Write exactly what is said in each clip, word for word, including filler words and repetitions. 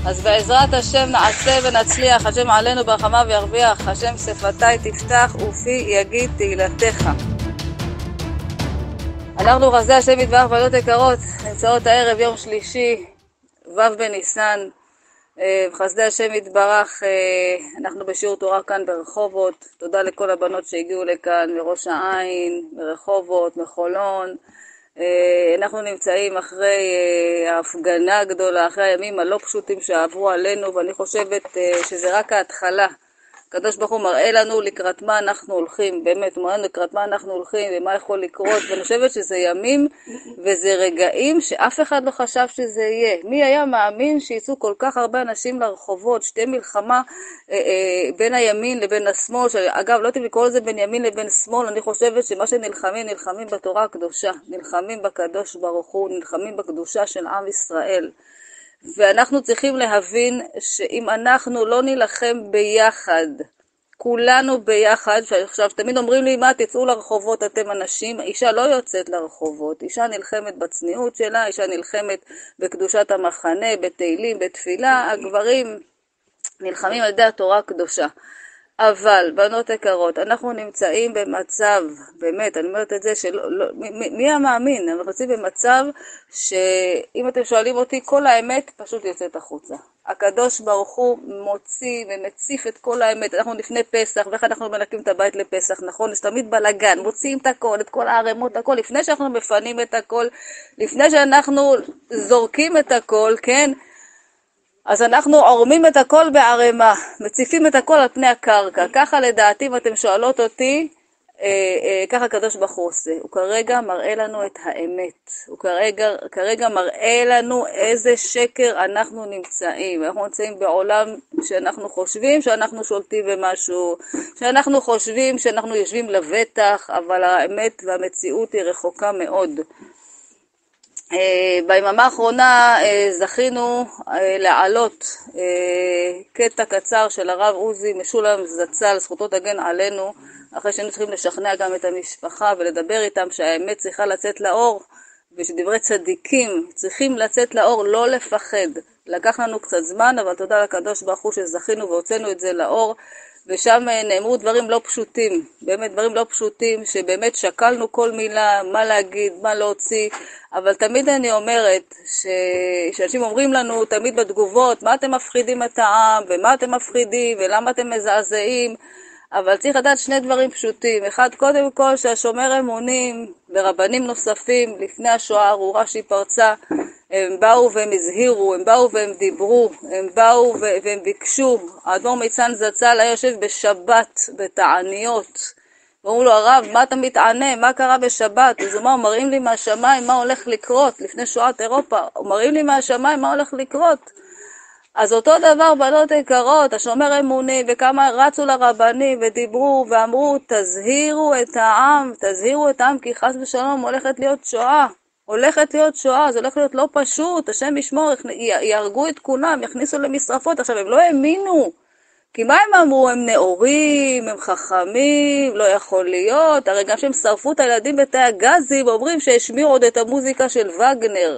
אז בעזרת השם נעשה ונצליח, השם עלינו ברחמה וירוויח, השם שפתיי תפתח ופי יגיד תהילתך. אנחנו חסדי השם יתברך בנות יקרות, נמצאות הערב יום שלישי, ו' בניסן, בחסדי השם יתברך. אנחנו בשיעור תורה כאן ברחובות. תודה לכל הבנות שהגיעו לכאן מראש העין, מרחובות, מחולון. אנחנו נמצאים אחרי ההפגנה הגדולה, אחרי הימים הלא פשוטים שעברו עלינו, ואני חושבת שזה רק ההתחלה. הקדוש ברוך הוא מראה לנו לקראת מה אנחנו הולכים, באמת הוא מראה לנו לקראת מה אנחנו הולכים ומה יכול לקרות, ואני חושבת שזה ימים וזה רגעים שאף אחד לא חשב שזה יהיה. מי היה מאמין שיצאו כל כך הרבה אנשים לרחובות, שתהיה מלחמה אה, אה, בין הימין לבין השמאל, שאגב לא יודעים לקרוא לזה בין ימין לבין שמאל, אני חושבת שמה שנלחמים, נלחמים בתורה הקדושה, נלחמים בקדוש ברוך הוא, נלחמים בקדושה של עם ישראל. ואנחנו צריכים להבין שאם אנחנו לא נלחם ביחד, כולנו ביחד, עכשיו תמיד אומרים לי מה תצאו לרחובות אתם אנשים, אישה לא יוצאת לרחובות, אישה נלחמת בצניעות שלה, אישה נלחמת בקדושת המחנה, בתהילים, בתפילה, הגברים נלחמים על ידי התורה הקדושה. אבל בנות יקרות, אנחנו נמצאים במצב, באמת, אני אומרת את זה, שלא, לא, מי, מי המאמין? אנחנו נמצאים במצב שאם אתם שואלים אותי, כל האמת פשוט יוצאת החוצה. הקדוש ברוך הוא מוציא ומציף את כל האמת. אנחנו לפני פסח, ואיך אנחנו מנקים את הבית לפסח, נכון? יש תמיד בלגן, מוציאים את הכל, את כל הערמות, הכל, לפני שאנחנו מפנים את הכל, לפני שאנחנו זורקים את הכל, כן? אז אנחנו עורמים את הכל בערימה, מציפים את הכל על פני הקרקע. ככה לדעתי, אם אתם שואלות אותי, אה, אה, ככה הקדוש ברוך הוא עושה. הוא כרגע מראה לנו את האמת. הוא כרגע, כרגע מראה לנו איזה שקר אנחנו נמצאים. אנחנו נמצאים בעולם שאנחנו חושבים שאנחנו שולטים במשהו, שאנחנו חושבים שאנחנו יושבים לבטח, אבל האמת והמציאות היא רחוקה מאוד. ביממה האחרונה זכינו לעלות קטע קצר של הרב עוזי משולם זצ"ל, זכותו תגן עלינו, אחרי שהיינו צריכים לשכנע גם את המשפחה ולדבר איתם שהאמת צריכה לצאת לאור, ושדברי צדיקים צריכים לצאת לאור, לא לפחד. לקח לנו קצת זמן, אבל תודה לקדוש ברוך הוא שזכינו והוצאנו את זה לאור, ושם נאמרו דברים לא פשוטים, באמת דברים לא פשוטים, שבאמת שקלנו כל מילה, מה להגיד, מה להוציא, אבל תמיד אני אומרת, ש... שאנשים אומרים לנו תמיד בתגובות, מה אתם מפחידים את העם, ומה אתם מפחידים, ולמה אתם מזעזעים, אבל צריך לדעת שני דברים פשוטים. אחד, קודם כל, שהשומר אמונים ורבנים נוספים לפני השואה הארורה שהיא פרצה, הם באו והם הזהירו, הם באו והם דיברו, הם באו והם ביקשו. האדמו"ר מצאנז זצ"ל היה יושב בשבת בתעניות. ואומרו לו, הרב, מה אתה מתענה? מה קרה בשבת? אז הוא אמר, מראים לי מהשמיים מה הולך לקרות לפני שואת אירופה. מראים לי מהשמיים מה הולך לקרות. אז אותו דבר בנות יקרות, השומר אמוני וכמה רצו לרבנים ודיברו ואמרו, תזהירו את העם, תזהירו את העם, כי חס ושלום הולכת להיות שואה. הולכת להיות שואה, זה הולך להיות לא פשוט, השם ישמור, יהרגו את כולם, יכניסו למשרפות. עכשיו הם לא האמינו, כי מה הם אמרו? הם נאורים, הם חכמים, לא יכול להיות, הרי גם שהם שרפו את הילדים בתאי הגזים, ואומרים שהשמיעו עוד את המוזיקה של וגנר.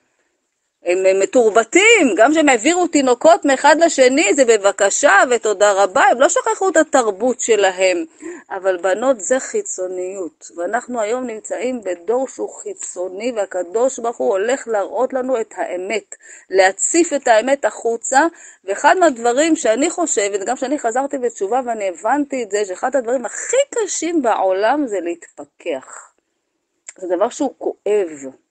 הם מתורבתים, גם שהם העבירו תינוקות מאחד לשני, זה בבקשה ותודה רבה, הם לא שכחו את התרבות שלהם, אבל בנות זה חיצוניות, ואנחנו היום נמצאים בדור שהוא חיצוני, והקדוש ברוך הוא הולך להראות לנו את האמת, להציף את האמת החוצה, ואחד מהדברים שאני חושבת, גם שאני חזרתי בתשובה ואני הבנתי את זה, שאחד הדברים הכי קשים בעולם זה להתפכח, זה דבר שהוא כואב,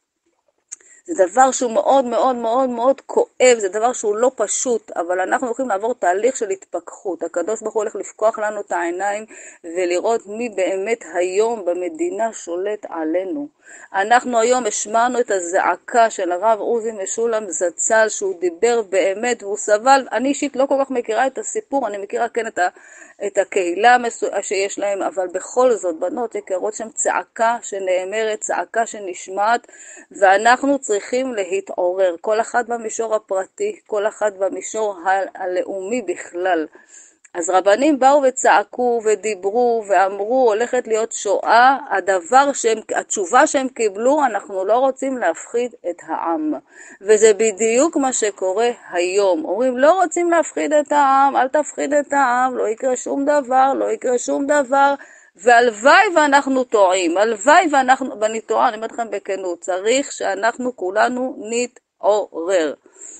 זה דבר שהוא מאוד מאוד מאוד מאוד כואב, זה דבר שהוא לא פשוט, אבל אנחנו הולכים לעבור תהליך של התפכחות. הקדוש ברוך הוא הולך לפקוח לנו את העיניים ולראות מי באמת היום במדינה שולט עלינו. אנחנו היום השמענו את הזעקה של הרב עוזי משולם זצ"ל, שהוא דיבר באמת והוא סבל. אני אישית לא כל כך מכירה את הסיפור, אני מכירה כן את, ה, את הקהילה שיש להם, אבל בכל זאת בנות יקרות שם צעקה שנאמרת, צעקה שנשמעת, ואנחנו צריכים להתעורר, כל אחד במישור הפרטי, כל אחד במישור הלאומי בכלל. אז רבנים באו וצעקו ודיברו ואמרו הולכת להיות שואה, הדבר שהם, התשובה שהם קיבלו, אנחנו לא רוצים להפחיד את העם. וזה בדיוק מה שקורה היום. אומרים לא רוצים להפחיד את העם, אל תפחיד את העם, לא יקרה שום דבר, לא יקרה שום דבר, והלוואי ואנחנו טועים, הלוואי ואנחנו, ואני טועה, אני אומרת לכם בכנות, צריך שאנחנו כולנו נתעורר.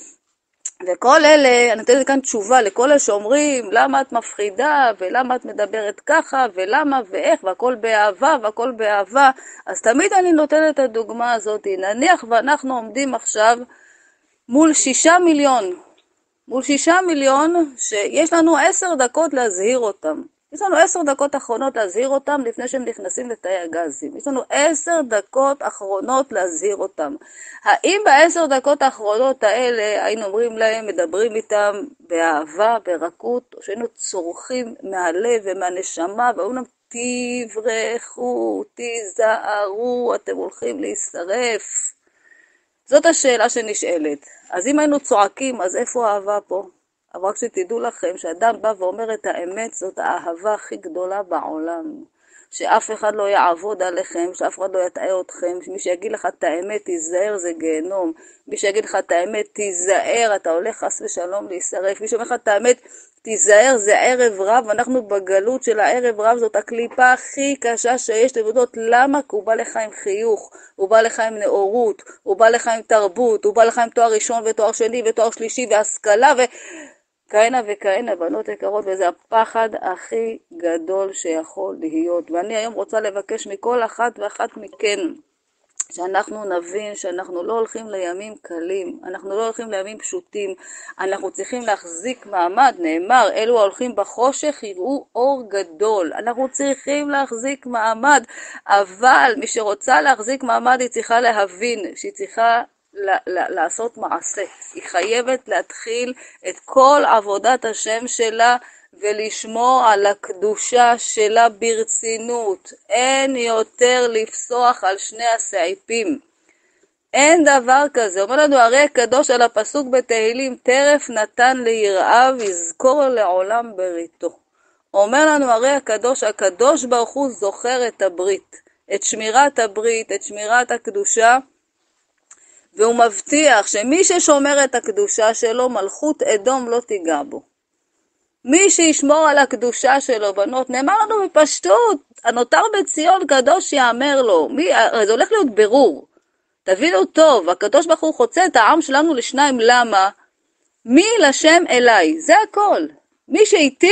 וכל אלה, אני נותנת כאן תשובה לכל אלה שאומרים למה את מפחידה ולמה את מדברת ככה ולמה ואיך והכל באהבה והכל באהבה. אז תמיד אני נותנת את הדוגמה הזאת. נניח ואנחנו עומדים עכשיו מול שישה מיליון, מול שישה מיליון שיש לנו עשר דקות להזהיר אותם. יש לנו עשר דקות אחרונות להזהיר אותם לפני שהם נכנסים לתאי הגזים. יש לנו עשר דקות אחרונות להזהיר אותם. האם בעשר דקות האחרונות האלה היינו אומרים להם, מדברים איתם באהבה, ברכות, או שהיינו צורכים מהלב ומהנשמה, ואומרים להם, תברחו, תיזהרו, אתם הולכים להישרף. זאת השאלה שנשאלת. אז אם היינו צועקים, אז איפה האהבה פה? אבל רק שתדעו לכם שאדם בא ואומר את האמת, זאת האהבה הכי גדולה בעולם. שאף אחד לא יעבוד עליכם, שאף אחד לא יטעה אתכם, שמי שיגיד לך את האמת, תיזהר, זה גיהנום. מי שיגיד לך את האמת, תיזהר, אתה הולך חס ושלום להישרף. מי שאומר לך את האמת, תיזהר, זה ערב רב, אנחנו בגלות של הערב רב, זאת הקליפה הכי קשה שיש לבודות. למה? כי הוא בא לך עם חיוך, הוא בא לך עם נאורות, הוא בא לך עם תרבות, הוא בא לך עם תואר ראשון ותואר שני ותואר שלישי והשכלה ו... כהנה וכהנה, בנות יקרות, וזה הפחד הכי גדול שיכול להיות. ואני היום רוצה לבקש מכל אחת ואחת מכן, שאנחנו נבין שאנחנו לא הולכים לימים קלים, אנחנו לא הולכים לימים פשוטים, אנחנו צריכים להחזיק מעמד, נאמר, אלו ההולכים בחושך יראו אור גדול, אנחנו צריכים להחזיק מעמד, אבל מי שרוצה להחזיק מעמד היא צריכה להבין שהיא צריכה לעשות מעשה. היא חייבת להתחיל את כל עבודת השם שלה ולשמור על הקדושה שלה ברצינות. אין יותר לפסוח על שני הסעיפים. אין דבר כזה. אומר לנו הרי הקדוש על הפסוק בתהילים, טרף נתן ליראיו יזכור לעולם בריתו. אומר לנו הרי הקדוש, הקדוש ברוך הוא זוכר את הברית, את שמירת הברית, את שמירת הקדושה, והוא מבטיח שמי ששומר את הקדושה שלו, מלכות אדום לא תיגע בו. מי שישמור על הקדושה שלו, בנות, נאמר לנו בפשטות, הנותר בציון קדוש יאמר לו. מי, הרי זה הולך להיות ברור. תבינו טוב, הקדוש ברוך הוא חוצה את העם שלנו לשניים, למה? מי לשם אליי, זה הכל. מי שאיתי,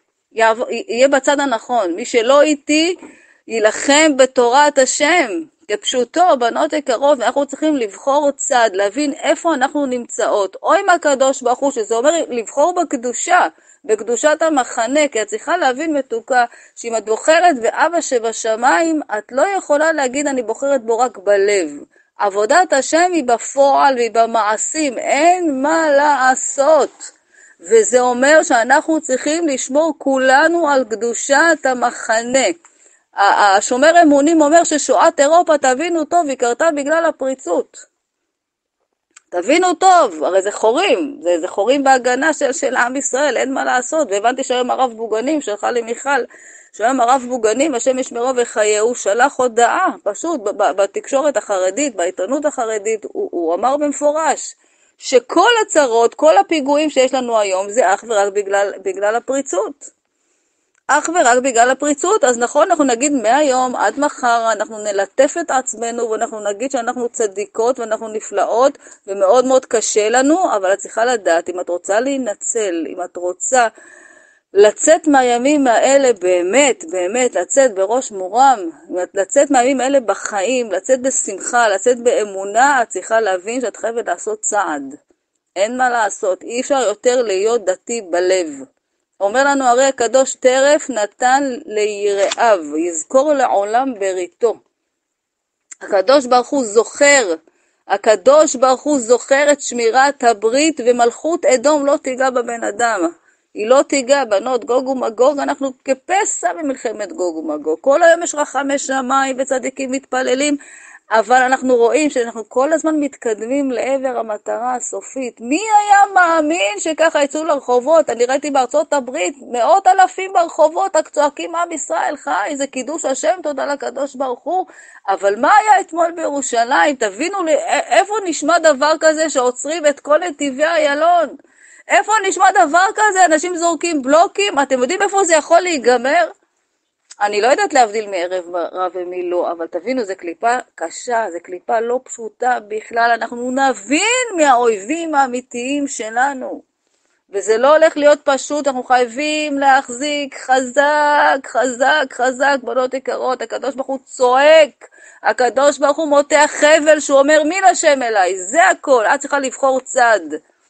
יהיה בצד הנכון. מי שלא איתי, ילחם בתורת השם. כפשוטו, בנות יקרות, אנחנו צריכים לבחור צד, להבין איפה אנחנו נמצאות, או עם הקדוש ברוך הוא, שזה אומר לבחור בקדושה, בקדושת המחנה, כי את צריכה להבין מתוקה, שאם את בוחרת באבא שבשמיים, את לא יכולה להגיד אני בוחרת בו רק בלב. עבודת השם היא בפועל והיא במעשים, אין מה לעשות. וזה אומר שאנחנו צריכים לשמור כולנו על קדושת המחנה. השומר אמונים אומר ששואת אירופה, תבינו טוב, היא קרתה בגלל הפריצות. תבינו טוב, הרי זה חורים, זה, זה חורים בהגנה של, של עם ישראל, אין מה לעשות. והבנתי שהיום הרב בוגנים, שלחה לי מיכל, שהיום הרב בוגנים, השם ישמרו וחייהו, שלח הודעה, פשוט, בתקשורת החרדית, בעיתונות החרדית, הוא, הוא אמר במפורש, שכל הצרות, כל הפיגועים שיש לנו היום, זה אך ורק בגלל, בגלל הפריצות. אך ורק בגלל הפריצות. אז נכון, אנחנו נגיד מהיום עד מחר, אנחנו נלטף את עצמנו, ואנחנו נגיד שאנחנו צדיקות, ואנחנו נפלאות, ומאוד מאוד קשה לנו, אבל את צריכה לדעת, אם את רוצה להינצל, אם את רוצה לצאת מהימים האלה באמת, באמת, לצאת בראש מורם, לצאת מהימים האלה בחיים, לצאת בשמחה, לצאת באמונה, את צריכה להבין שאת חייבת לעשות צעד. אין מה לעשות, אי אפשר יותר להיות דתי בלב. אומר לנו הרי הקדוש, טרף נתן ליראיו, יזכור לעולם בריתו. הקדוש ברוך הוא זוכר, הקדוש ברוך הוא זוכר את שמירת הברית, ומלכות אדום לא תיגע בבן אדם. היא לא תיגע, בנות, גוג ומגוג, אנחנו כפסע במלחמת גוג ומגוג. כל היום יש רחמי שמיים וצדיקים מתפללים, אבל אנחנו רואים שאנחנו כל הזמן מתקדמים לעבר המטרה הסופית. מי היה מאמין שככה יצאו לרחובות? אני ראיתי בארצות הברית מאות אלפים ברחובות, הצועקים עם ישראל חי, זה קידוש השם, תודה לקדוש ברוך הוא. אבל מה היה אתמול בירושלים? תבינו לי, איפה נשמע דבר כזה שעוצרים את כל נתיבי איילון? איפה נשמע דבר כזה? אנשים זורקים בלוקים, אתם יודעים איפה זה יכול להיגמר? אני לא יודעת להבדיל מערב רב ומי לא, אבל תבינו, זו קליפה קשה, זו קליפה לא פשוטה בכלל, אנחנו נבין מהאויבים האמיתיים שלנו, וזה לא הולך להיות פשוט, אנחנו חייבים להחזיק חזק, חזק, חזק, בנות יקרות, הקדוש ברוך הוא צועק, הקדוש ברוך הוא מותח חבל, שהוא אומר מי לשם אליי, זה הכל, את צריכה לבחור צד.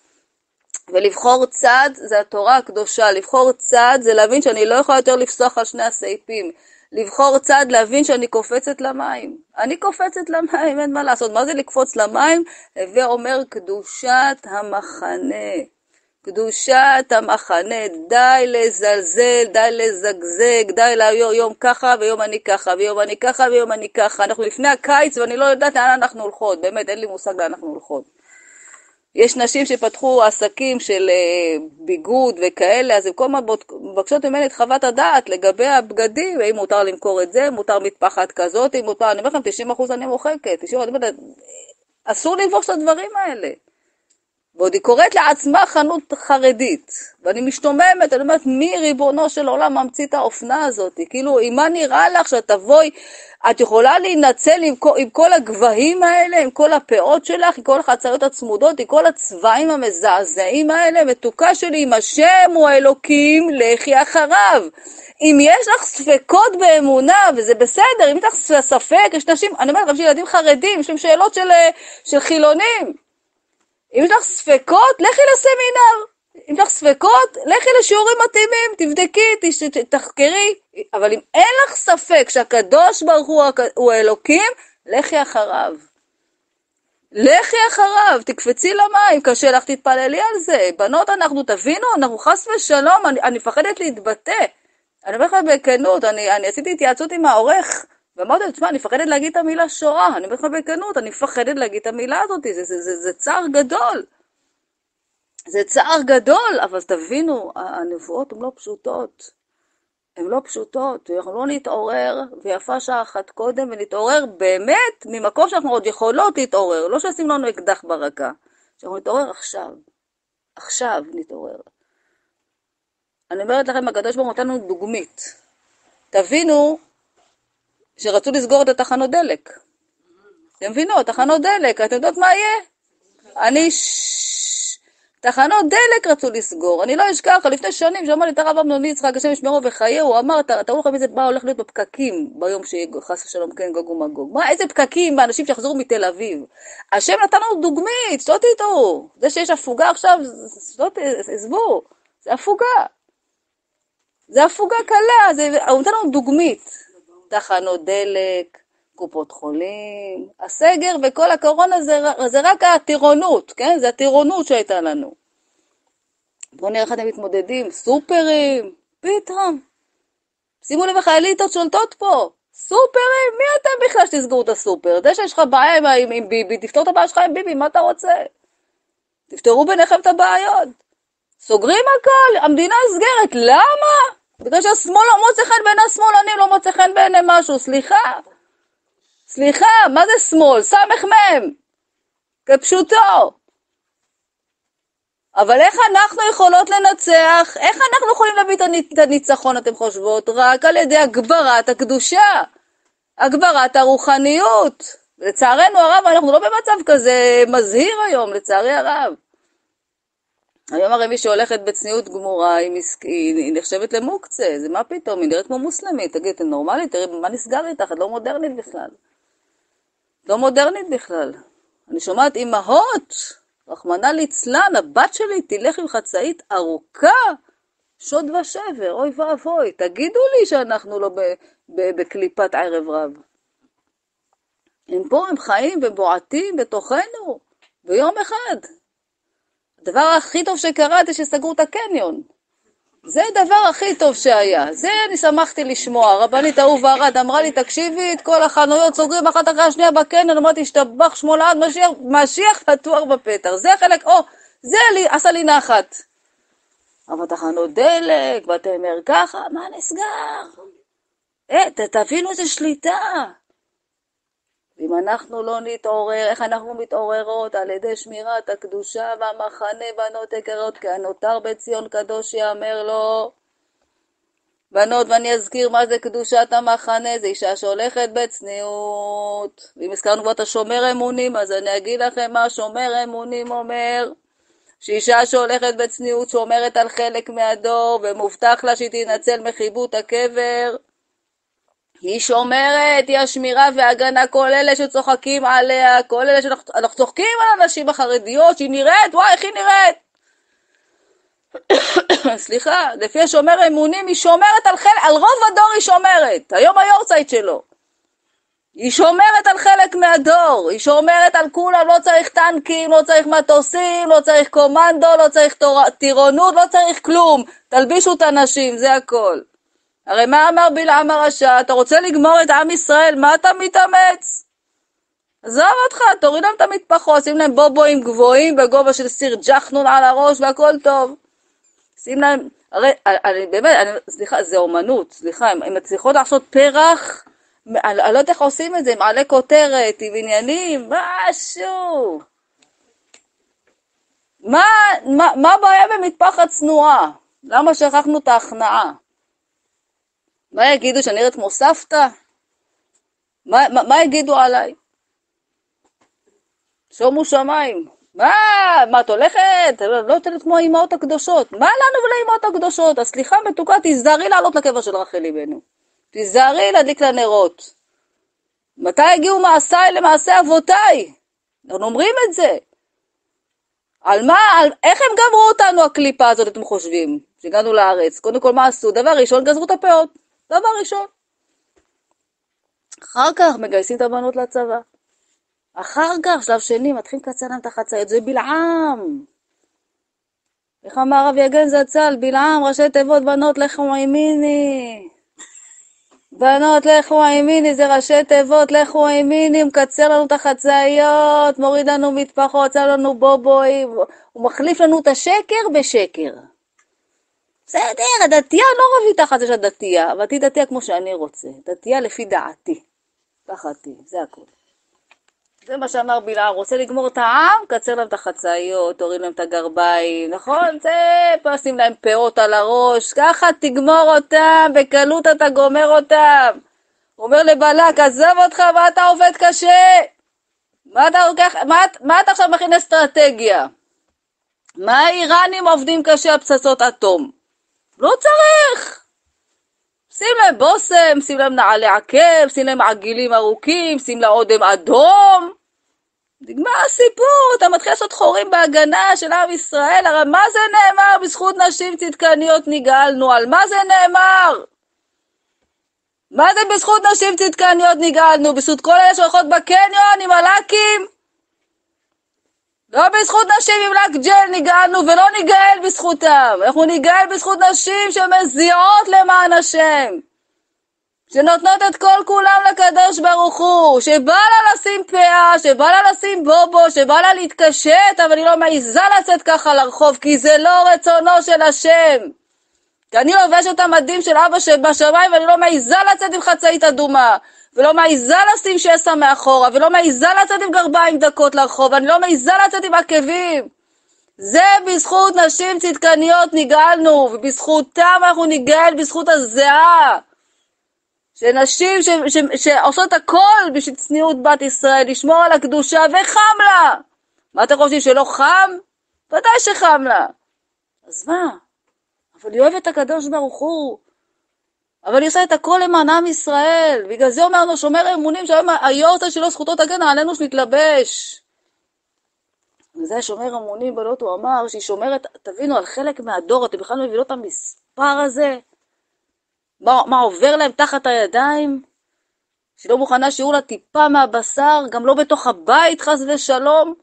ולבחור צד זה התורה הקדושה, לבחור צד זה להבין שאני לא יכולה יותר לפסוח על שני הסעיפים, לבחור צד להבין שאני קופצת למים, אני קופצת למים, אין מה לעשות, מה זה לקפוץ למים? ואומר קדושת המחנה, קדושת המחנה, די לזלזל, די לזגזג, די ליום יום ככה ויום אני ככה, ויום אני ככה ויום אני ככה, אנחנו לפני הקיץ ואני לא יודעת לאן אנחנו הולכות, באמת אין לי מושג לאן אנחנו הולכות. יש נשים שפתחו עסקים של ביגוד וכאלה, אז הם כל מה מבקשות ממני את חוות הדעת לגבי הבגדים, האם מותר למכור את זה, מותר מטפחת כזאת, אם מותר, אני אומר לכם, תשעים אחוז אני מוחקת, תשעים אחוז, אסור לבוש את הדברים האלה. ועוד היא קוראת לעצמה חנות חרדית, ואני משתוממת, אני אומרת, מי ריבונו של עולם ממציא את האופנה הזאת? כאילו, אם מה נראה לך שאת תבואי, את יכולה להינצל עם כל, עם כל הגבהים האלה, עם כל הפאות שלך, עם כל החצאיות הצמודות, עם כל הצבעים המזעזעים האלה, מתוקה שלי, אם השם הוא האלוקים, לכי אחריו. אם יש לך ספקות באמונה, וזה בסדר, אם יש לך ספק, יש נשים, אני אומרת, יש ילדים חרדים, יש להם שאלות של, של חילונים. אם יש לך ספקות, לכי לסמינר. אם יש לך ספקות, לכי לשיעורים מתאימים, תבדקי, תחקרי. אבל אם אין לך ספק שהקדוש ברוך הוא, הוא האלוקים, לכי אחריו. לכי אחריו, תקפצי למים, קשה לך, תתפללי על זה. בנות, אנחנו תבינו, אנחנו חס ושלום, אני, אני מפחדת להתבטא. אני אומר לך בכנות, אני, אני עשיתי התייעצות עם העורך, ואמרתי לו, תשמע, אני מפחדת להגיד את המילה שואה, אני אומר לך בכנות, אני מפחדת להגיד את המילה הזאת, זה, זה, זה, זה צער גדול. זה צער גדול, אבל תבינו, הנבואות הן לא פשוטות. הן לא פשוטות, אנחנו לא נתעורר, ויפה שעה אחת קודם, ונתעורר באמת ממקום שאנחנו עוד יכולות להתעורר, לא שעשים לנו אקדח ברקה, שאנחנו נתעורר עכשיו. עכשיו נתעורר. אני אומרת לכם, הקדוש ברוך הוא נתן לנו דוגמית. תבינו, שרצו לסגור את התחנות דלק. אתם מבינות, תחנות דלק, אתם יודעות מה יהיה? אני ש... תחנות דלק רצו לסגור, אני לא אשכח, לפני שנים שאמר לי את הרב אמנון יצחק, השם ישמרו וחייה, הוא אמר, תראו לכם איזה מה הולך להיות בפקקים, ביום שחס ושלום כן גוג ומגוג. מה, איזה פקקים באנשים שיחזרו מתל אביב? השם נתן לנו דוגמית, שתות איתו. זה שיש הפוגה עכשיו, שתות, עזבו, זה הפוגה. זה הפוגה קלה, זה... הוא נתן לנו דוגמית. תחנות דלק, קופות חולים, הסגר וכל הקורונה זה, זה רק הטירונות, כן? זה הטירונות שהייתה לנו. בואו נראה איך אתם מתמודדים, סופרים, פתאום. שימו לב איך האליטות שולטות פה. סופרים, מי אתם בכלל שתסגרו את הסופר? זה שיש לך בעיה עם, עם, עם ביבי, תפתור את הבעיה שלך עם ביבי, מה אתה רוצה? תפתרו ביניכם את הבעיות. סוגרים הכל, המדינה סגרת, למה? בגלל שהשמאל לא מוצא חן בין השמאלנים, לא מוצא חן בין משהו, סליחה. סליחה, מה זה שמאל? סמך מם. כפשוטו. אבל איך אנחנו יכולות לנצח? איך אנחנו יכולים להביא את הניצחון, אתם חושבות? רק על ידי הגברת הקדושה. הגברת הרוחניות. לצערנו הרב, אנחנו לא במצב כזה מזהיר היום, לצערי הרב. היום הרי מי שהולכת בצניעות גמורה, היא, מסק... היא נחשבת למוקצה, זה מה פתאום, היא נראית כמו מוסלמית, תגיד, את נורמלית, תראי, מה נסגר איתך, את לא מודרנית בכלל. לא מודרנית בכלל. אני שומעת אמהות, רחמנא ליצלן, הבת שלי תלך עם חצאית ארוכה, שוד ושבר, אוי ואבוי, תגידו לי שאנחנו לא ב... ב... בקליפת ערב רב. הם פה, הם חיים ובועטים בתוכנו, ביום אחד. הדבר הכי טוב שקרה זה שסגרו את הקניון. זה הדבר הכי טוב שהיה. זה אני שמחתי לשמוע. רבנית אהובה ארד אמרה לי, תקשיבי, את כל החנויות סוגרים אחת אחרי השנייה בקניון, אמרתי, השתבח שמו לעד, משיח, משיח פתוח בפתח. זה החלק, או, זה לי, עשה לי נחת. אבל תחנות דלק, בתי מרקחה, מה נסגר? אה, ת, תבינו איזה שליטה. אם אנחנו לא נתעורר, איך אנחנו מתעוררות? על ידי שמירת הקדושה והמחנה בנות יקרות, כי הנותר בציון קדוש יאמר לו. בנות, ואני אזכיר מה זה קדושת המחנה, זה אישה שהולכת בצניעות. ואם הזכרנו כבר את השומר אמונים, אז אני אגיד לכם מה שומר אמונים אומר. שאישה שהולכת בצניעות שומרת על חלק מהדור, ומובטח לה שהיא תנצל מחיבות הקבר. היא שומרת, היא השמירה והגנה, כל אלה שצוחקים עליה, כל אלה שאנחנו צוחקים על הנשים החרדיות, שהיא נראית, וואי, איך היא נראית? סליחה, לפי השומר אמונים, היא שומרת על חלק, על רוב הדור היא שומרת, היום היורצייט שלו. היא שומרת על חלק מהדור, היא שומרת על כולם, לא צריך טנקים, לא צריך מטוסים, לא צריך קומנדו, לא צריך טירונות, לא צריך כלום. תלבישו את הנשים, זה הכל. הרי מה אמר בלעם הרשע? אתה רוצה לגמור את עם ישראל, מה אתה מתאמץ? עזוב אותך, תוריד להם את המטפחות, שים להם בובואים גבוהים בגובה של סיר ג'חנון על הראש והכל טוב. שים להם, הרי, אני, באמת, אני, סליחה, זה אומנות, סליחה, הם, הם מצליחות לעשות פרח, אני, אני לא יודע איך עושים את זה, עם עלי כותרת, עם עניינים, משהו. מה, מה, מה הבעיה במטפחת צנועה? למה שכחנו את ההכנעה? מה יגידו, שאני נראית כמו סבתא? מה, מה, מה יגידו עליי? שומו שמיים. מה? מה את הולכת? לא יודעת כמו האימהות הקדושות. מה לנו ולאימהות הקדושות? אז סליחה מתוקה, תיזהרי לעלות לקבר של רחל אימנו. תיזהרי להדליק לנרות. מתי הגיעו מעשיי למעשה אבותיי? אנחנו אומרים את זה. על מה? על, איך הם גמרו אותנו הקליפה הזאת, אתם חושבים? שהגענו לארץ. קודם כל מה עשו? דבר ראשון, גזרו את הפאות. דבר ראשון. אחר כך מגייסים את הבנות לצבא. אחר כך, שלב שני, מתחילים לקצר להם את החצאיות. זה בלעם. איך אמר רב יגן זצ"ל? בלעם, ראשי תיבות, בנות לכו אימיני. בנות לכו אימיני, זה ראשי תיבות, לכו אימיני, מקצר לנו את החצאיות, מוריד לנו מטפחות, עשה לנו בובואים, הוא מחליף לנו את השקר בשקר. בסדר, הדתייה לא רבי תחת זה שהדתייה, אבל תהי דתייה כמו שאני רוצה. דתייה לפי דעתי. ככה תהי, זה הכל. זה מה שאמר בלעם, רוצה לגמור את העם, קצר להם את החצאיות, תוריד להם את הגרביים, נכון? זה, פסים להם פאות על הראש, ככה תגמור אותם, בקלות אתה גומר אותם. הוא אומר לבלק, עזב אותך, מה אתה עובד קשה? מה אתה, מה, מה אתה עכשיו מכין אסטרטגיה? מה האיראנים עובדים קשה על פצצות אטום? לא צריך. שים להם בוסם, שים להם נעלי עקב, שים להם עגילים ארוכים, שים לה אודם אדום. נגמר הסיפור, אתה מתחיל לעשות חורים בהגנה של עם ישראל, הרי מה זה נאמר? בזכות נשים צדקניות נגאלנו, על מה זה נאמר? מה זה בזכות נשים צדקניות נגאלנו? בזכות כל אלה שהולכות בקניון עם הלקים? לא בזכות נשים עם לק ג'ל נגאלנו, ולא נגאל בזכותם. אנחנו נגאל בזכות נשים שמזיעות למען השם. שנותנות את כל כולם לקדוש ברוך הוא, שבא לה לשים פאה, שבא לה לשים בובו, שבא לה להתקשט, אבל היא לא מעיזה לצאת ככה לרחוב, כי זה לא רצונו של השם. כי אני לובש את המדים של אבא שבשמיים, ואני לא מעיזה לצאת עם חצאית אדומה, ולא מעיזה לשים שסע מאחורה, ולא מעיזה לצאת עם גרביים דקות לרחוב, ואני לא מעיזה לצאת עם עקבים. זה בזכות נשים צדקניות נגאלנו, ובזכותם אנחנו נגאל בזכות הזיעה. שנשים ש, ש, שעושות הכל בשביל צניעות בת ישראל, לשמור על הקדושה, וחם לה. מה אתם חושבים, שלא חם? ודאי שחם לה. אז מה? אבל היא אוהבת את הקדוש ברוך הוא. אבל היא עושה את הכל למען עם ישראל. בגלל זה אומר לנו שומר אמונים, שהיום היורצייט שלו זכותו תגן עלינו שנתלבש. וזה שומר אמונים בלות, הוא אמר שהיא שומרת, תבינו, על חלק מהדור, אתם בכלל מבינות את המספר הזה? מה, מה עובר להם תחת הידיים? שלא מוכנה שיעור לה טיפה מהבשר, גם לא בתוך הבית חס ושלום.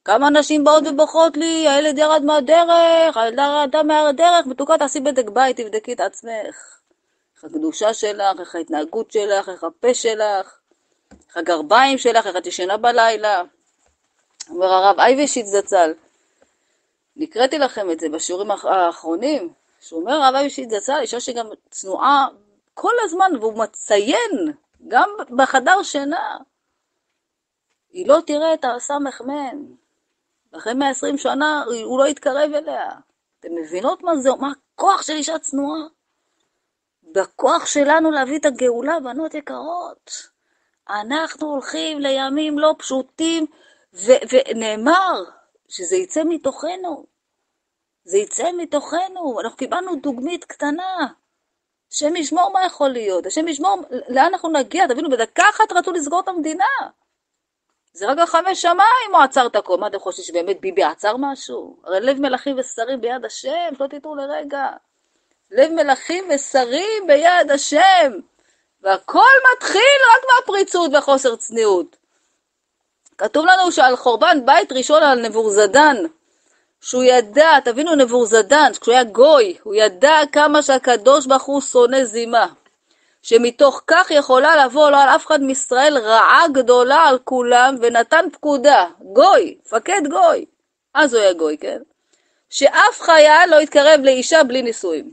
כמה נשים באות ובוכות לי, הילד ירד מהדרך, הילדה ירדה מהדרך, מתוקה תעשי בדק בית, תבדקי את עצמך. איך הקדושה שלך, איך ההתנהגות שלך, איך הפה שלך, איך הגרביים שלך, איך את ישנה בלילה. אומר הרב אייבשיץ זצ"ל, נקראתי לכם את זה בשיעורים האחרונים, שהוא אומר הרב אייבשיץ זצ"ל, אישה שגם צנועה כל הזמן, והוא מציין, גם בחדר שינה, היא לא תראה את הסמ"ם. אחרי מאה ועשרים שנה הוא לא יתקרב אליה. אתם מבינות מה זה? מה הכוח של אישה צנועה? בכוח שלנו להביא את הגאולה, בנות יקרות. אנחנו הולכים לימים לא פשוטים, ו- ונאמר שזה יצא מתוכנו. זה יצא מתוכנו. אנחנו קיבלנו דוגמית קטנה. השם ישמור מה יכול להיות. השם ישמור לאן אנחנו נגיע. תבינו, בדקה אחת רצו לסגור את המדינה. זה רק החמש שמיים הוא עצר את הכל. מה אתם חושבים שבאמת ביבי עצר משהו? הרי לב מלכים ושרים ביד השם, לא תתארו לרגע. לב מלכים ושרים ביד השם. והכל מתחיל רק מהפריצות וחוסר צניעות. כתוב לנו שעל חורבן בית ראשון על נבורזדן, שהוא ידע, תבינו נבורזדן, כשהוא היה גוי, הוא ידע כמה שהקדוש ברוך הוא שונא זימה. שמתוך כך יכולה לבוא לו על אף אחד מישראל רעה גדולה על כולם, ונתן פקודה, גוי, פקד גוי, אז הוא היה גוי, כן? שאף חייל לא יתקרב לאישה בלי נישואים.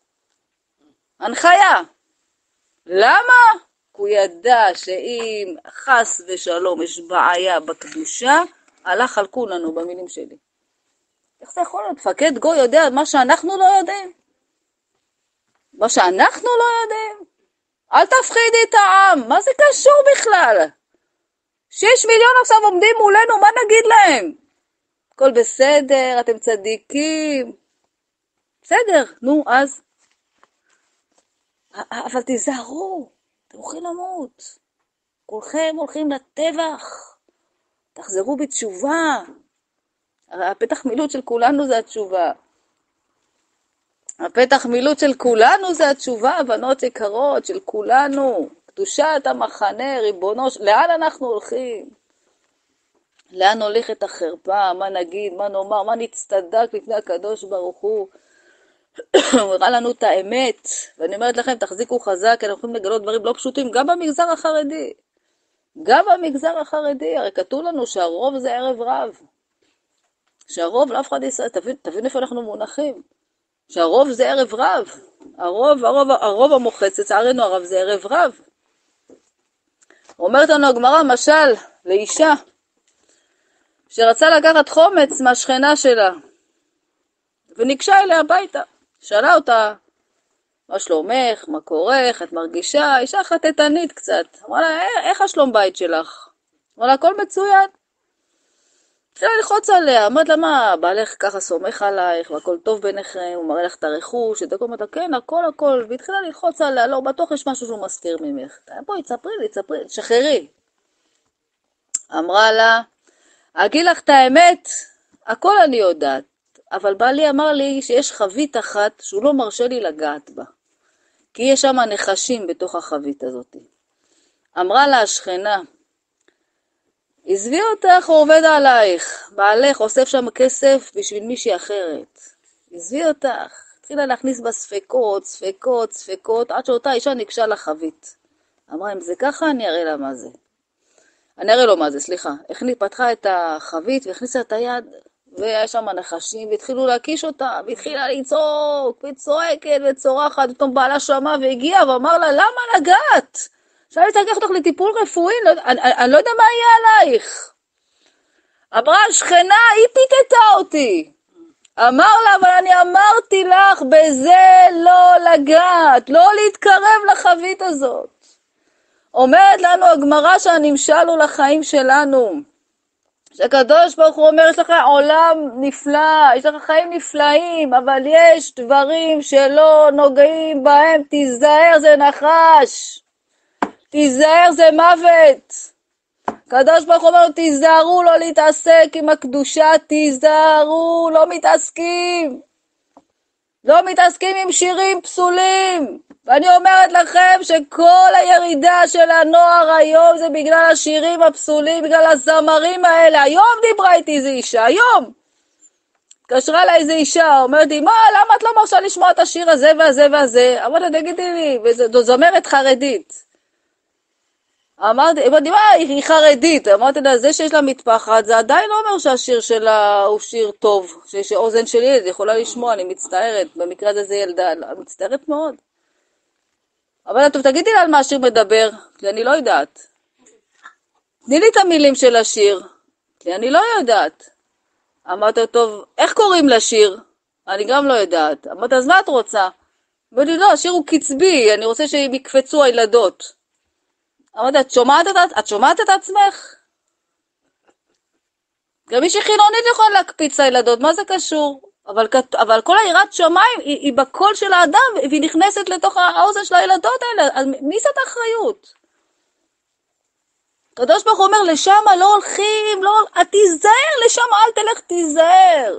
הנחיה. למה? הוא ידע שאם חס ושלום יש בעיה בקדושה, הלך על כולנו במילים שלי. איך זה יכול להיות? פקד גוי יודע מה שאנחנו לא יודעים? מה שאנחנו לא יודעים? אל תפחידי את העם, מה זה קשור בכלל? שש מיליון עכשיו עומדים מולנו, מה נגיד להם? הכל בסדר, אתם צדיקים. בסדר, נו אז. אבל תיזהרו, אתם הולכים למות. כולכם הולכים לטבח. תחזרו בתשובה. הפתח מילוט של כולנו זה התשובה. הפתח מילוט של כולנו זה התשובה, בנות יקרות, של כולנו. קדושת המחנה, ריבונו, לאן אנחנו הולכים? לאן הולכת החרפה? מה נגיד, מה נאמר, מה נצטדק לפני הקדוש ברוך הוא? הוא הראה לנו את האמת, ואני אומרת לכם, תחזיקו חזק, כי אנחנו יכולים לגלות דברים לא פשוטים, גם במגזר החרדי. גם במגזר החרדי, הרי כתוב לנו שהרוב זה ערב רב. שהרוב, לאף אחד ישראל, תבין, תבין איפה אנחנו מונחים. שהרוב זה ערב רב. הרוב, הרוב, הרוב המוחץ, לצערנו הרב זה ערב רב. אומרת לנו הגמרא, משל, לאישה, שרצה לקחת חומץ מהשכנה שלה, וניגשה אליה הביתה. שאלה אותה, מה שלומך, מה קורך, את מרגישה? אישה חטטנית קצת. אמרה לה, איך השלום בית שלך? אמרה לה, הכל מצוין. התחילה ללחוץ עליה, אמרת לה, מה, בעלך ככה סומך עלייך, והכל טוב ביניכם, הוא מראה לך את הרכוש, את הכל, אמרת, כן, הכל, הכל, והתחילה ללחוץ עליה, לא, בטוח יש משהו שהוא מזכיר ממך. בואי, תספרי לי, תספרי, שחררי. אמרה לה, אגיד לך את האמת, הכל אני יודעת, אבל בעלי אמר לי שיש חבית אחת שהוא לא מרשה לי לגעת בה, כי יש שם נחשים בתוך החבית הזאת. אמרה לה השכנה, עזבי אותך, הוא עובד עלייך, בעלך אוסף שם כסף בשביל מישהי אחרת. עזבי אותך, התחילה להכניס בה ספקות, ספקות, ספקות, עד שאותה אישה ניגשה לחבית. אמרה, אם זה ככה, אני אראה לה מה זה. אני אראה לו מה זה, סליחה. הכניס, פתחה את החבית והכניסה את היד, והיה שם נחשים, והתחילו להקיש אותה, והתחילה לצעוק, וצועקת וצורחת, ופתאום בעלה שמע והגיע, ואמר לה, למה לגעת? עכשיו אני צריך לקחת אותך לטיפול רפואי, לא, אני, אני, אני לא יודע מה יהיה עלייך. אמרה השכנה, היא פיתתה אותי. אמר לה, אבל אני אמרתי לך, בזה לא לגעת, לא להתקרב לחבית הזאת. אומרת לנו הגמרא שהנמשל הוא לחיים שלנו. שהקדוש ברוך הוא אומר, יש לך עולם נפלא, יש לך חיים נפלאים, אבל יש דברים שלא נוגעים בהם, תיזהר זה נחש. תיזהר זה מוות. הקדוש ברוך הוא אומר, תיזהרו לא להתעסק עם הקדושה, תיזהרו, לא מתעסקים. לא מתעסקים עם שירים פסולים. ואני אומרת לכם שכל הירידה של הנוער היום זה בגלל השירים הפסולים, בגלל הזמרים האלה. היום דיברה איתי איזו אישה, היום. התקשרה לה איזו אישה, אומרת לי, מה, למה את לא מרשה לשמוע את השיר הזה והזה והזה? אמרתי, תגידי לי, וזו זמרת חרדית. אמרתי, אמרתי, מה, היא חרדית. אמרתי לה, זה שיש לה מטפחת, זה עדיין לא אומר שהשיר שלה הוא שיר טוב, שיש אוזן של ילד, יכולה לשמוע, אני מצטערת, במקרה הזה זה ילדה, אני מצטערת מאוד. אבל טוב, תגידי לה על מה השיר מדבר, כי אני לא יודעת. תני לי את המילים של השיר, כי אני לא יודעת. אמרתי, טוב, איך קוראים לשיר? אני גם לא יודעת. אמרתי, אז מה את רוצה? אמרתי, לא, השיר הוא קצבי, אני רוצה שהם יקפצו הילדות. אמרתי, את שומעת את, את שומעת את עצמך? גם מי שחילונית יכול להקפיץ הילדות, מה זה קשור? אבל, אבל כל היראת שמיים היא, היא בקול של האדם, והיא נכנסת לתוך האוזן של הילדות האלה. אז מי זאת האחריות? הקדוש ברוך הוא אומר, לשם לא הולכים, לא, תיזהר, לשם אל תלך, תיזהר.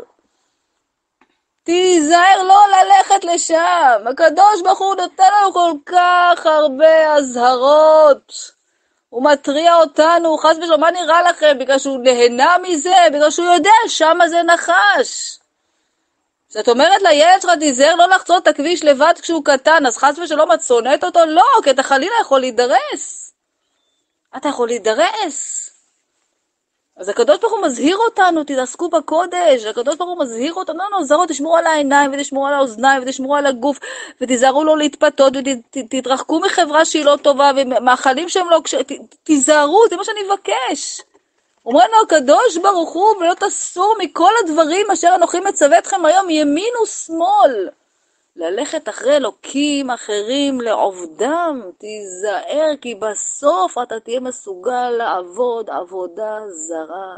תיזהר לא ללכת לשם. הקדוש ברוך הוא נותן לנו כל כך הרבה הזהרות. הוא מטריע אותנו, חס ושלום, מה נראה לכם? בגלל שהוא נהנה מזה, בגלל שהוא יודע, שמה זה נחש. זאת אומרת לילד שלך, תיזהר לא לחצות את הכביש לבד כשהוא קטן, אז חס ושלום את שונאת אותו? לא, כי אתה חלילה יכול להידרס. אתה יכול להידרס. אז הקדוש ברוך הוא מזהיר אותנו, תתעסקו בקודש, הקדוש ברוך הוא מזהיר אותנו, לא, לא, זרו, תשמרו על העיניים, ותשמרו על האוזניים, ותשמרו על הגוף, ותיזהרו לא להתפתות, ותתרחקו מחברה שהיא לא טובה, ומאכלים שהם לא, תיזהרו, זה מה שאני מבקש. אומרנו הקדוש ברוך הוא, ולא תסור מכל הדברים אשר אנוכי מצווה אתכם היום, ימין ושמאל. ללכת אחרי אלוקים אחרים לעובדם, תיזהר, כי בסוף אתה תהיה מסוגל לעבוד עבודה זרה.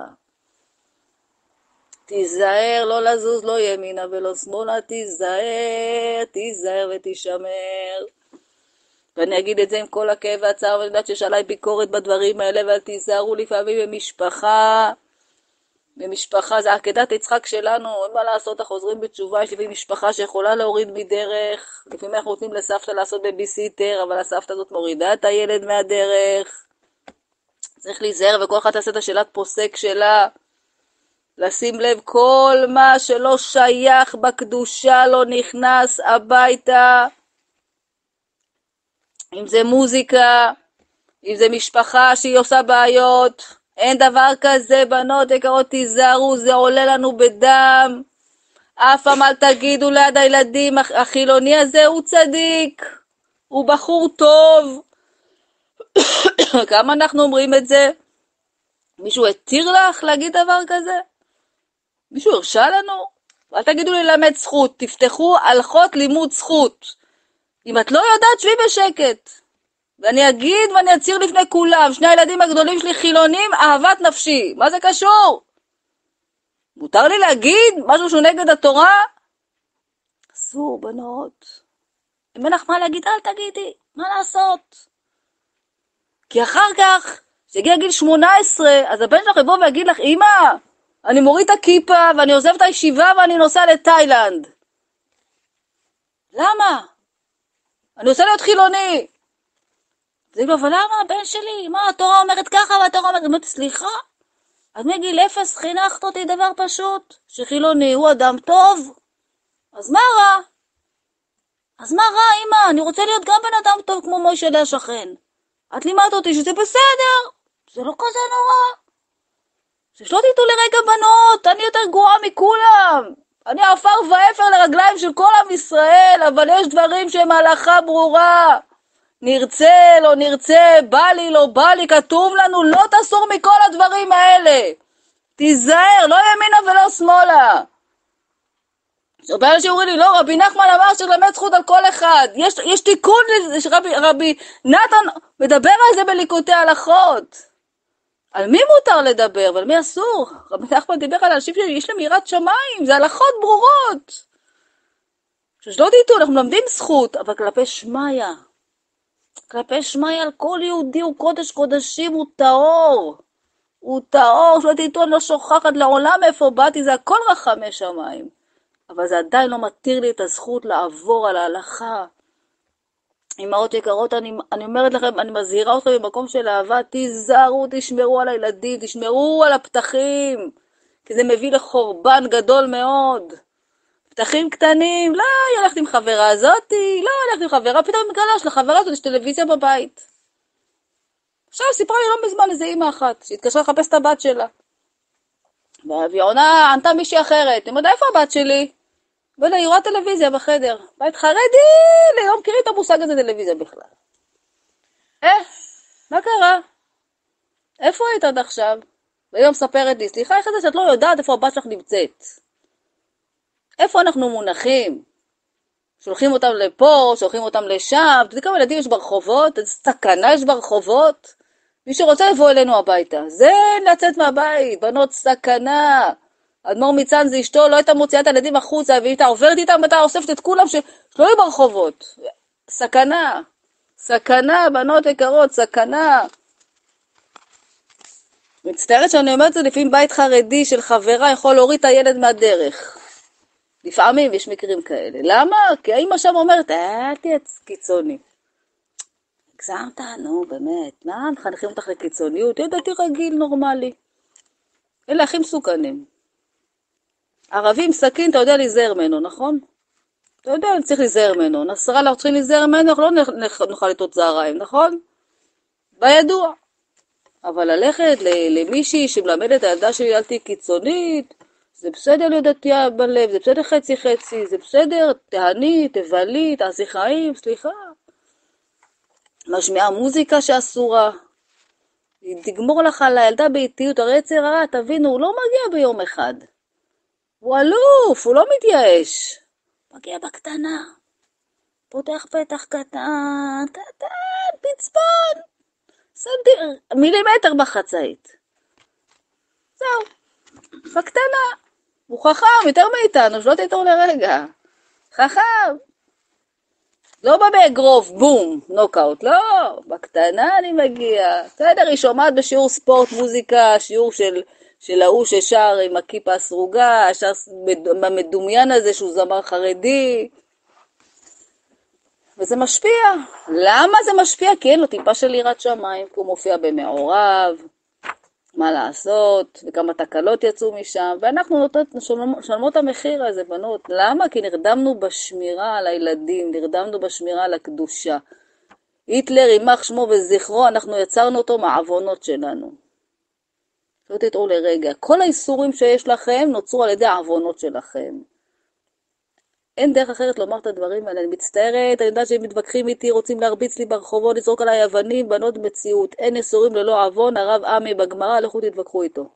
תיזהר, לא לזוז, לא ימינה ולא שמאלה, תיזהר, תיזהר ותשמר. ואני אגיד את זה עם כל הכאב והצער, ואני יודעת שיש עליי ביקורת בדברים האלה, אבל תיזהרו לפעמים במשפחה. במשפחה זה עקדת יצחק שלנו, אין מה לעשות, החוזרים בתשובה, יש לפעמים משפחה שיכולה להוריד מדרך, לפעמים אנחנו נותנים לסבתא לעשות בביסיטר, אבל הסבתא הזאת מורידה את הילד מהדרך. צריך להיזהר, וכל אחת תעשה את השאלת פוסק שלה, לשים לב, כל מה שלא שייך בקדושה לא נכנס הביתה, אם זה מוזיקה, אם זה משפחה שהיא עושה בעיות, אין דבר כזה, בנות יקרות, תיזהרו, זה עולה לנו בדם. אף פעם אל תגידו ליד הילדים, החילוני הזה הוא צדיק, הוא בחור טוב. כמה אנחנו אומרים את זה? מישהו התיר לך להגיד דבר כזה? מישהו הרשה לנו? אל תגידו לי למד זכות, תפתחו הלכות לימוד זכות. אם את לא יודעת, שבי בשקט. ואני אגיד ואני אציר לפני כולם, שני הילדים הגדולים שלי חילונים, אהבת נפשי. מה זה קשור? מותר לי להגיד משהו שהוא נגד התורה? אסור, בנות. אם אין לך מה להגיד, אל תגידי. מה לעשות? כי אחר כך, כשהגיע גיל שמונה עשרה, אז הבן שלך יבוא ויגיד לך, אמא, אני מוריד את הכיפה ואני עוזב את הישיבה ואני נוסע לתאילנד. למה? אני רוצה להיות חילוני. זה לא, אבל למה הבן שלי? מה, התורה אומרת ככה והתורה אומרת, אומרת, סליחה? אז מגיל אפס חינכת אותי דבר פשוט, שחילוני הוא אדם טוב. אז מה רע? אז מה רע, אמא? אני רוצה להיות גם בן אדם טוב כמו מוישה השכן. את לימדת אותי שזה בסדר, זה לא כזה נורא. ששלא תיתו לרגע בנות, אני יותר גרועה מכולם. אני עפר ואפר לרגליים של כל עם ישראל, אבל יש דברים שהם הלכה ברורה. נרצה, לא נרצה, בא לי, לא בא לי, כתוב לנו, לא תסור מכל הדברים האלה. תיזהר, לא ימינה ולא שמאלה. הרבה אנשים אומרים לי, לא, רבי נחמן אמר שלמד זכות על כל אחד. יש, יש תיקון, רבי, רבי נתן מדבר על זה בליקוטי הלכות. על מי מותר לדבר ועל מי אסור? רבי נחמן דיבר על אנשים שיש להם יראת שמיים, זה הלכות ברורות. שלא תיתו, אנחנו מלמדים זכות, אבל כלפי שמיה. כלפי שמיה על כל יהודי הוא קודש קודשים, הוא טהור. הוא טהור, שלא תיתו, אני לא שוכחת לעולם איפה באתי, זה הכל רחמי שמיים. אבל זה עדיין לא מתיר לי את הזכות לעבור על ההלכה. אמהות יקרות, אני, אני אומרת לכם, אני מזהירה אתכם במקום של אהבה, תיזהרו, תשמרו על הילדים, תשמרו על הפתחים, כי זה מביא לחורבן גדול מאוד. פתחים קטנים, לא, היא הולכת עם חברה הזאתי, לא, היא הולכת עם חברה, פתאום מגלה שלחברה הזאת יש טלוויזיה בבית. עכשיו סיפרה לי לא מזמן איזה אמא אחת, שהתקשרה לחפש את הבת שלה. והיא עונה, ענתה מישהי אחרת, היא אומרת, איפה הבת שלי? ואלה, היא רואה טלוויזיה בחדר. בית חרדי, לא מכירים את המושג הזה טלוויזיה בכלל. אה, מה קרה? איפה היית עד עכשיו? והיא מספרת לי, סליחה, איך זה שאת לא יודעת איפה הבת שלך נמצאת? איפה אנחנו מונחים? שולחים אותם לפה, שולחים אותם לשם, אתה יודע כמה ילדים יש ברחובות? איזה סכנה יש ברחובות? מי שרוצה לבוא אלינו הביתה, זה לצאת מהבית, בנות סכנה. אדמו"ר מצאנז זה אשתו, לא הייתה מוציאה את הילדים החוצה, והיא הייתה עוברת איתם, ואתה אוספת את כולם שלא יהיו ברחובות. סכנה, סכנה, בנות יקרות, סכנה. מצטערת שאני אומרת את זה, לפעמים בית חרדי של חברה יכול להוריד את הילד מהדרך. לפעמים יש מקרים כאלה. למה? כי האמא שם אומרת, אה, תהיה קיצוני. הגזמת, נו, באמת, מה, מחנכים אותך לקיצוניות? ידעתי רגיל, נורמלי. אלה הכי מסוכנים. ערבים סכין, אתה יודע להיזהר ממנו, נכון? אתה יודע, צריך להיזהר ממנו. נסראללה, אנחנו צריכים להיזהר ממנו, אנחנו לא נוכל לטעות זהריים, נכון? בידוע. אבל ללכת למישהי שמלמדת הילדה שלי אל תהי קיצונית, זה בסדר להיות דתייה בלב, זה בסדר חצי חצי, זה בסדר, תהני, תבלי, תעשי חיים, סליחה. משמיעה מוזיקה שאסורה. היא תגמור לך על הילדה באיטיות, הרי יצר הרע, תבינו, הוא לא מגיע ביום אחד. הוא אלוף, הוא לא מתייאש. מגיע בקטנה. פותח פתח קטן, קטן, פצפון. סנטיר, מילימטר בחצאית. זהו. בקטנה. הוא חכם, יותר מאיתנו, שלא תתארו לרגע. חכם. לא בא באגרוף, בום, נוקאוט, לא, בקטנה אני מגיע. בסדר, היא שומעת בשיעור ספורט, מוזיקה, שיעור של, של ההוא ששר עם הכיפה הסרוגה, שר במדומיין הזה שהוא זמר חרדי. וזה משפיע. למה זה משפיע? כי אין לו טיפה של יראת שמיים, כי הוא מופיע במעורב, מה לעשות, וכמה תקלות יצאו משם, ואנחנו נותנות, שלמות את המחיר הזה, בנות. למה? כי נרדמנו בשמירה על הילדים, נרדמנו בשמירה על הקדושה. היטלר, יימח שמו וזכרו, אנחנו יצרנו אותו מהעוונות שלנו. לא תתראו לרגע, כל האיסורים שיש לכם נוצרו על ידי העוונות שלכם. אין דרך אחרת לומר את הדברים האלה, אני מצטערת, אני יודעת שהם מתווכחים איתי, רוצים להרביץ לי ברחובות, לזרוק עליי אבנים, בנות מציאות, אין איסורים ללא עוון, הרב עמי בגמרא, לכו תתווכחו איתו.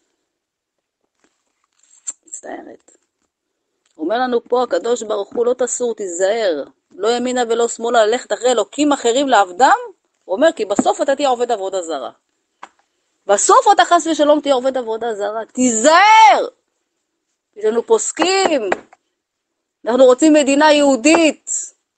מצטערת. אומר לנו פה, הקדוש ברוך הוא, לא תסור, תיזהר, לא ימינה ולא שמאלה, ללכת אחרי אלוקים אחרים לעבדם, הוא אומר, כי בסוף אתה תהיה עובד עבודה זרה. בסוף אתה חס ושלום תהיה עובד עבודה זרה, תיזהר! יש לנו פוסקים, אנחנו רוצים מדינה יהודית.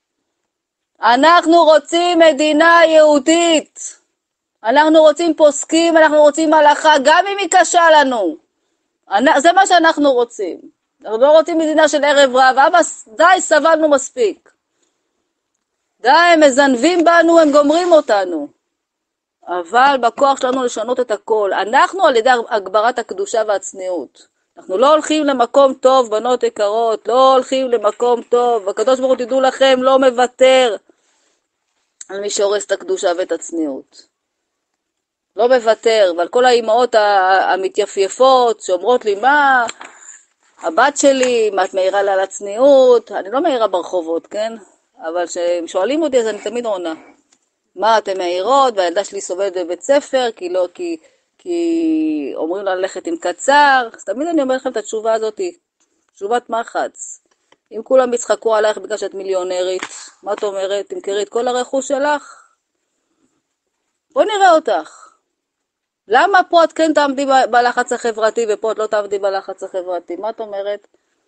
אנחנו רוצים מדינה יהודית. אנחנו רוצים פוסקים, אנחנו רוצים הלכה, גם אם היא קשה לנו. זה מה שאנחנו רוצים. אנחנו לא רוצים מדינה של ערב רב. אבא, די, סבלנו מספיק. די, הם מזנבים בנו, הם גומרים אותנו. אבל בכוח שלנו לשנות את הכל. אנחנו על ידי הגברת הקדושה והצניעות. אנחנו לא הולכים למקום טוב, בנות יקרות, לא הולכים למקום טוב. הקדוש ברוך הוא, תדעו לכם, לא מוותר על מי שהורס את הקדושה ואת הצניעות. לא מוותר, ועל כל האימהות המתייפייפות שאומרות לי, מה, הבת שלי, מה את מעירה לה על הצניעות? אני לא מעירה ברחובות, כן? אבל כשהם שואלים אותי, אז אני תמיד עונה. מה אתם מעירות? והילדה שלי סובלת בבית ספר, כי לא, כי... כי אומרים לה ללכת עם קצר, אז תמיד אני אומר לכם את התשובה הזאת, תשובת מחץ. אם כולם יצחקו עלייך בגלל שאת מיליונרית, מה את אומרת? תמכרי את כל הרכוש שלך? בוא נראה אותך. למה פה את כן תעמדי בלחץ החברתי ופה את לא תעמדי בלחץ החברתי? מה את אומרת?